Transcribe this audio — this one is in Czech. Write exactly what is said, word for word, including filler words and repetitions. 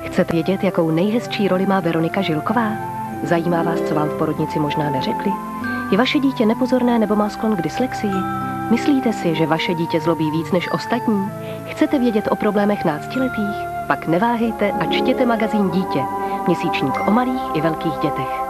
Chcete vědět, jakou nejhezčí roli má Veronika Žilková? Zajímá vás, co vám v porodnici možná neřekli? Je vaše dítě nepozorné nebo má sklon k dyslexii? Myslíte si, že vaše dítě zlobí víc než ostatní? Chcete vědět o problémech náctiletých? Pak neváhejte a čtěte magazín Dítě, měsíčník o malých i velkých dětech.